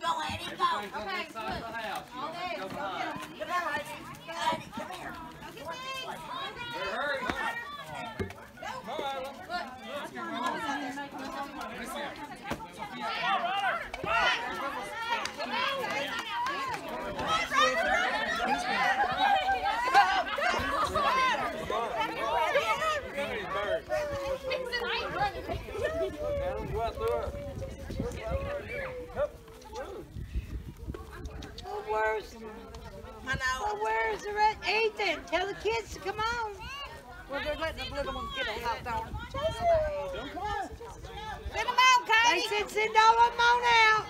Go, Eddie, go. Okay, good. All day. Go get him. Come here, Eddie. Eddie, come here. Hurry. Where's the red Ethan? Tell the kids to come on. Well, they're letting the little one get a house on. Send them out, Cody. They said send all of them on out.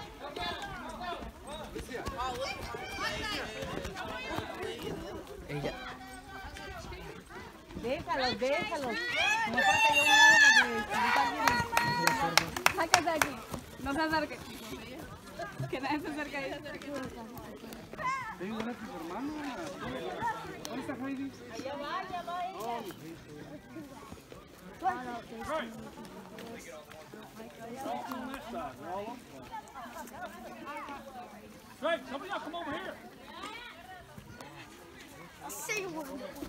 Déjalos, déjalos. No falta yo una Sáquese aquí. No se acerque. Que nadie se acerque ahí. Tengo una tu hermano. ¿Dónde está Heidi? Allá va, allá va ella. Greg, somebody else come over here. See you.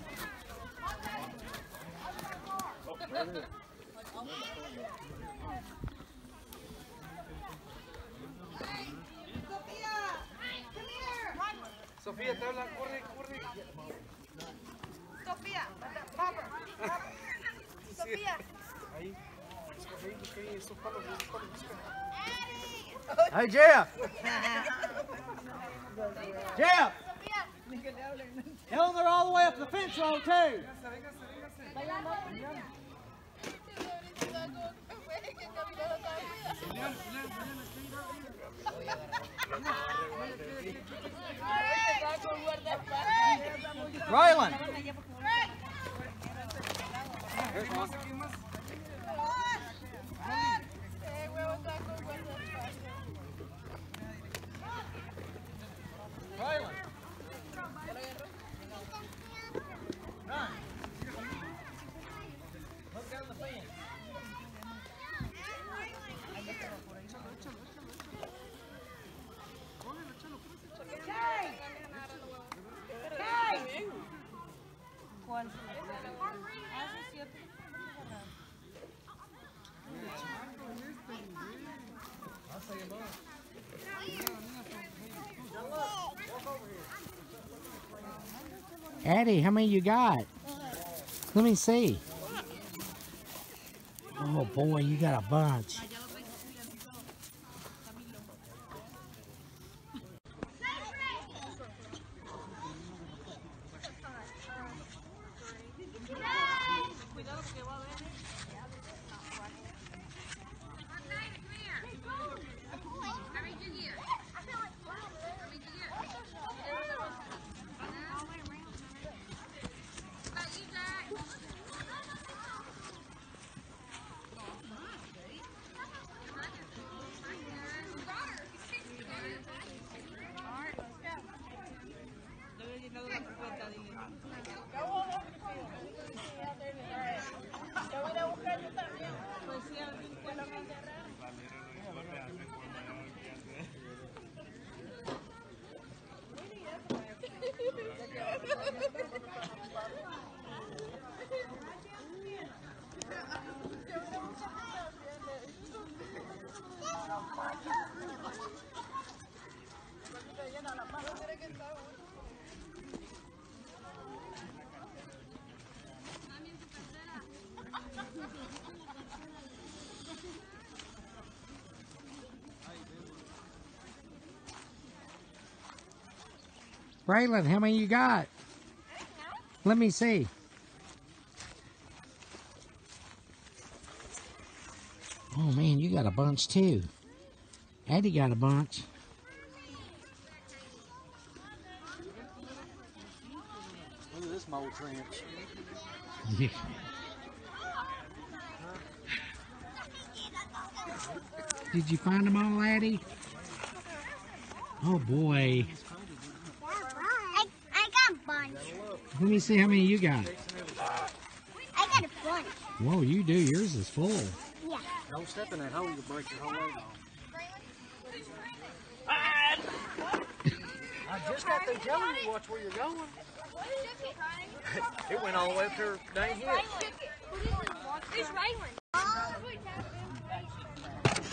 Sofía, te habla, corre, corre. Sofía, Papa. Sofía. Ahí. Ahí, esos palos, Hey, Jeff! Jeff! Tell them they're all the way up the fence row, too. Rylan! Rylan! Run! Look down the fence. ¿Cuál? Addie, how many you got? Let me see. Oh boy, you got a bunch. Braylon, how many you got? Let me see. Oh man, you got a bunch too. Addie got a bunch. Look at this mold trench. Yeah. Did you find them all, Addie? Oh boy. I got a bunch. Let me see how many you got. I got a bunch. Whoa, you do. Yours is full. Yeah. Don't step in that hole, you'll break your whole leg off. I just got through telling you watch where you're going. It went all the way up to her dang hips. It's Raylan.